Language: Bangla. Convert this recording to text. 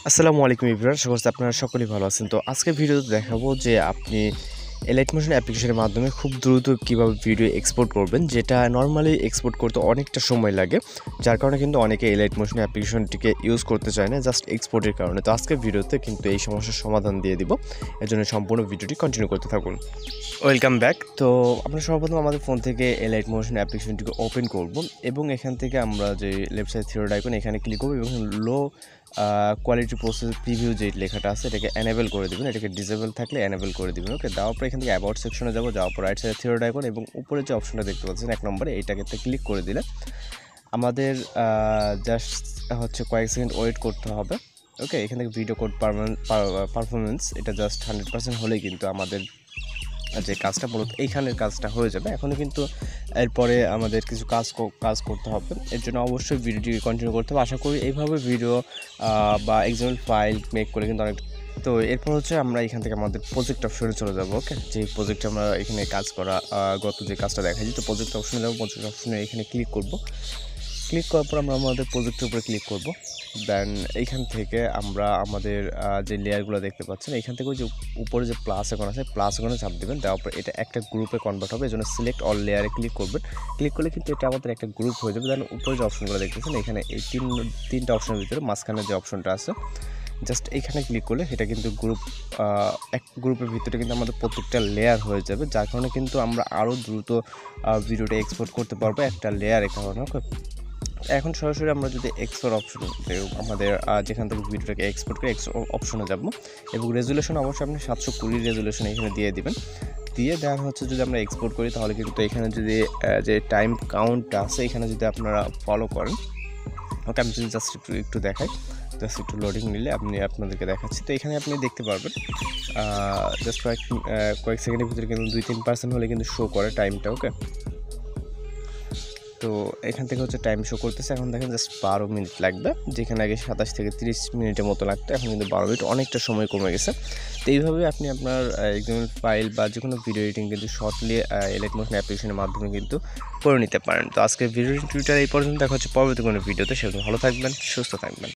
আসসালামু আলাইকুম এভরিওয়ান, আশা করছি আপনারা সকলেই ভালো আছেন। তো আজকে ভিডিওতে দেখাবো যে আপনি এলাইট মোশন অ্যাপ্লিকেশনের মাধ্যমে খুব দ্রুত কীভাবে ভিডিও এক্সপোর্ট করবেন, যেটা নর্মালি এক্সপোর্ট করতে অনেকটা সময় লাগে, যার কারণে কিন্তু অনেকে এলাইট মোশন অ্যাপ্লিকেশনটিকে ইউজ করতে চায় না জাস্ট এক্সপোর্টের কারণে। তো আজকে ভিডিওতে কিন্তু এই সমস্যার সমাধান দিয়ে দিব, এর জন্য সম্পূর্ণ ভিডিওটি কন্টিনিউ করতে থাকুন। Welcome back. তো আমরা সর্বপ্রথম আমাদের ফোন থেকে এলাইট মোশন অ্যাপ্লিকেশনটিকে ওপেন করব এবং এখান থেকে আমরা যে left side three dot icon এখানে ক্লিক করব এবং লো কোয়ালিটি প্রসেস প্রিভিউ যে লেখাটা আছে এটাকে এনেবল করে দেবেন, এটাকে ডিসেবল থাকলে এনেবল করে দেবেন। ওকে, দেওয়ার পর এখান থেকে অ্যাবাউট সেকশনে যাওয়ার পর রাইট সাইডে থ্রি ডট আইকন এবং উপরে যে অপশনটা দেখতে পাচ্ছেন 1 নম্বরে, এইটাকে ক্লিক করে দিলে আমাদের জাস্ট হচ্ছে কয়েক সেকেন্ড ওয়েট করতে হবে। ওকে, এখান থেকে ভিডিও কোড পারফরমেন্স এটা জাস্ট 100% হলেই কিন্তু আমাদের যে কাজটা মূলত এইখানের কাজটা হয়ে যাবে। এখনও কিন্তু এরপরে আমাদের কিছু কাজ করতে হবে, এর জন্য অবশ্যই ভিডিওটি কন্টিনিউ করতে হবে। আশা করি এইভাবে ভিডিও বা এক্সাম্পল ফাইল মেক করে কিন্তু অনেক। তো এরপর হচ্ছে আমরা এখান থেকে আমাদের প্রজেক্ট অপশনে চলে যাব। ওকে, যে প্রজেক্টে আমরা এখানে কাজ করা গত যে কাজটা দেখাচ্ছি, তো প্রজেক্ট অপশনে যাবো। প্রজেক্ট অপশনে এখানে ক্লিক করব। ক্লিক করার পর আমরা আমাদের প্রজেক্টের উপরে ক্লিক করব। দেন এইখান থেকে আমরা আমাদের যে লেয়ারগুলো দেখতে পাচ্ছেন, এইখান থেকে যে উপরে যে প্লাস আইকন আছে প্লাস আইকনে চাপ দেবেন। দেওয়ার পর এটা একটা গ্রুপে কনভার্ট হবে, এই জন্য সিলেক্ট অল লেয়ারে ক্লিক করবেন। ক্লিক করলে কিন্তু এটা আমাদের একটা গ্রুপ হয়ে যাবে। দেন উপরে যে অপশনগুলো দেখতেছেন এখানে এই তিনটা অপশনের ভিতরে মাঝখানে যে অপশনটা আছে জাস্ট এইখানে ক্লিক করলে এটা কিন্তু এক গ্রুপের ভিতরে কিন্তু আমাদের প্রত্যেকটা লেয়ার হয়ে যাবে, যার কারণে কিন্তু আমরা আরও দ্রুত ভিডিওটা এক্সপোর্ট করতে পারবো একটা লেয়ারের কারণে। ওকে, এখন সরাসরি আমরা যদি এক্সপোর্ট অপশন আমাদের যেখান থেকে ভিডিওটাকে এক্সপোর্ট করে অপশনে যাব এবং রেজুলেশন অবশ্যই আপনি 720 রেজুলেশন এখানে দিয়ে দিবেন। দিয়ে দেওয়া হচ্ছে যদি আমরা এক্সপোর্ট করি তাহলে কিন্তু এখানে যদি যে টাইম কাউন্টটা আছে এখানে যদি আপনারা ফলো করেন। ওকে, আমি যদি জাস্ট একটু দেখাই, জাস্ট একটু লোডিং নিলে আপনাদেরকে দেখাচ্ছি। তো এখানে আপনি দেখতে পারবেন জাস্ট কয়েক সেকেন্ডের ভিতরে কিন্তু 2-3% হলে কিন্তু শো করে টাইমটা। ওকে, তো এখান থেকে হচ্ছে টাইম শো করতেছে। এখন দেখেন জাস্ট 12 মিনিট লাগবে, যেখানে আগে 27 থেকে 30 মিনিটের মতো লাগতো, এখন কিন্তু 12 মিনিট, অনেকটা সময় কমে গেছে। তো এইভাবে আপনি আপনার এক্সাম্পল ফাইল বা যে কোনো ভিডিও এডিটিং কিন্তু শর্টলি এলাইট মোশন অ্যাপ্লিকেশনের মাধ্যমে কিন্তু করে নিতে পারেন। তো আজকের ভিডিও টিউটোরিয়াল এই পর্যন্ত, দেখা হচ্ছে পরবর্তী কোনো ভিডিওতে। সেজন্য ভালো থাকবেন, সুস্থ থাকবেন।